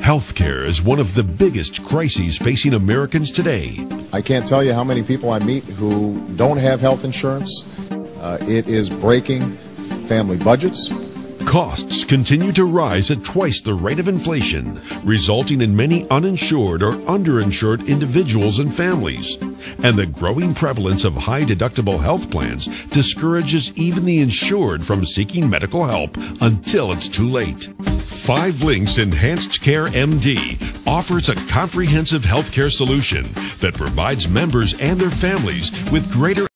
Healthcare is one of the biggest crises facing Americans today. I can't tell you how many people I meet who don't have health insurance. It is breaking family budgets. Costs continue to rise at twice the rate of inflation, resulting in many uninsured or underinsured individuals and families. And the growing prevalence of high-deductible health plans discourages even the insured from seeking medical help until it's too late. 5 Links EnhancedCareMD offers a comprehensive healthcare solution that provides members and their families with greater